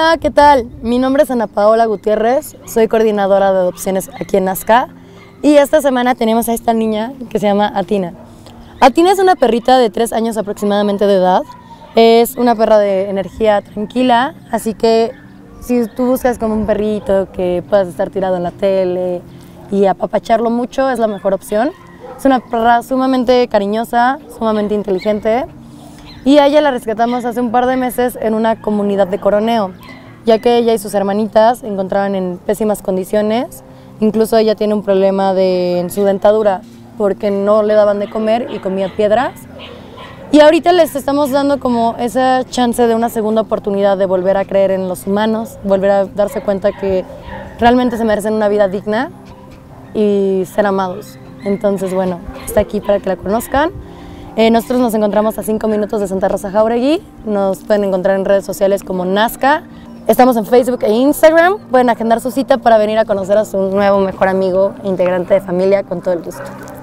Hola, ¿qué tal? Mi nombre es Ana Paola Gutiérrez, soy coordinadora de adopciones aquí en Nazca y esta semana tenemos a esta niña que se llama Atina. Atina es una perrita de 3 años aproximadamente de edad, es una perra de energía tranquila, así que si tú buscas como un perrito que puedas estar tirado en la tele y apapacharlo mucho, es la mejor opción. Es una perra sumamente cariñosa, sumamente inteligente. Y a ella la rescatamos hace un par de meses en una comunidad de Coroneo, ya que ella y sus hermanitas se encontraban en pésimas condiciones. Incluso ella tiene un problema en su dentadura porque no le daban de comer y comía piedras. Y ahorita les estamos dando como esa chance de una segunda oportunidad de volver a creer en los humanos, volver a darse cuenta que realmente se merecen una vida digna y ser amados. Entonces, bueno, está aquí para que la conozcan. Nosotros nos encontramos a 5 minutos de Santa Rosa Jáuregui, nos pueden encontrar en redes sociales como Nazca, estamos en Facebook e Instagram, pueden agendar su cita para venir a conocer a su nuevo mejor amigo e integrante de familia con todo el gusto.